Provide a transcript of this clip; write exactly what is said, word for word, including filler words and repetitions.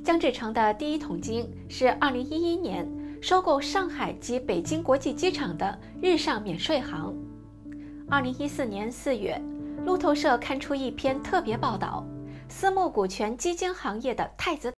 姜志成的第一桶金是二零一一年收购上海及北京国际机场的日上免税行。二零一四年四月，路透社刊出一篇特别报道，私募股权基金行业的太子